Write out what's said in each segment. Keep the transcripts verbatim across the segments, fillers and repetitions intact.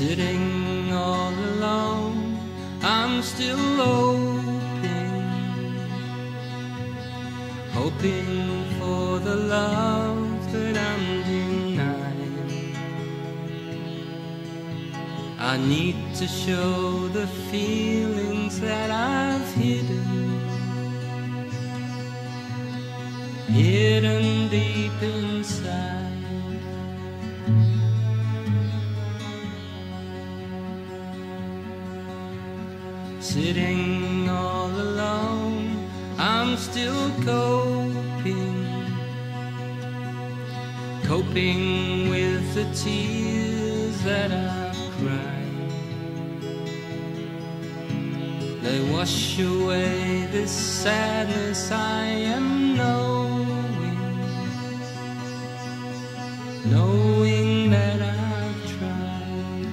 Sitting all alone, I'm still hoping, hoping for the love that I'm denying. I need to show the feelings that I've hidden, hidden deep inside. Sitting all alone, I'm still coping, coping with the tears that I've cried. They wash away this sadness I am knowing, knowing that I've tried.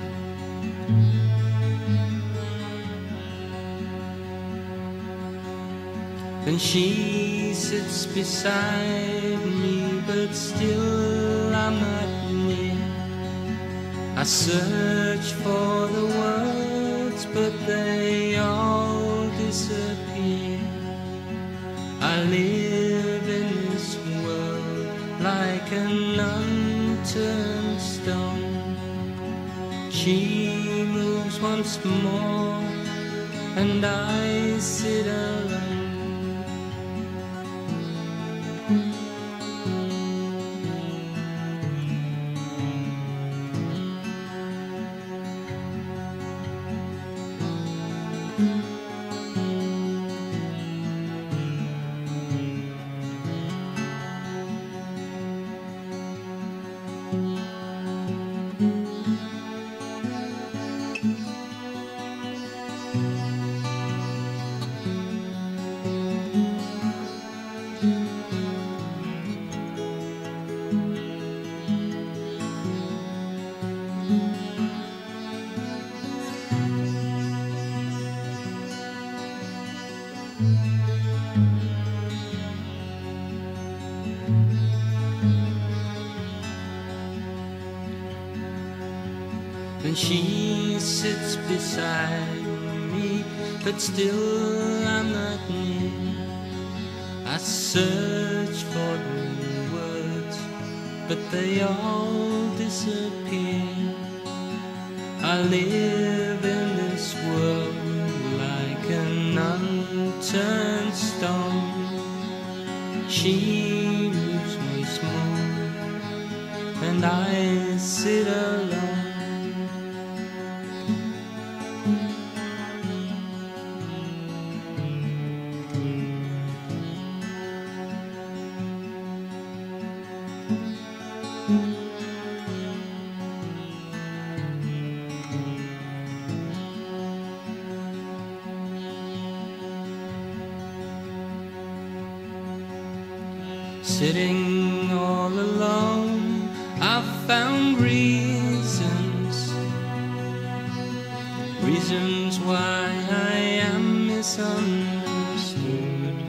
And she sits beside me, but still I'm not near. I search for the words, but they all disappear. I live in this world like an unturned stone. She moves once more, and I sit alone. And she sits beside me, but still I'm not near. I search for the words, but they all disappear. I live in this world like an unturned stone. She moves me small, and I sit alone. Sitting all alone, I've found reasons, reasons why I am misunderstood.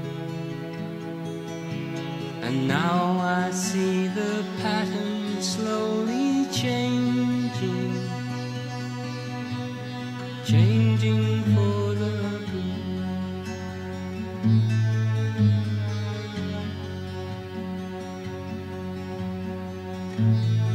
And now I see the pattern slowly changing, changing for the good.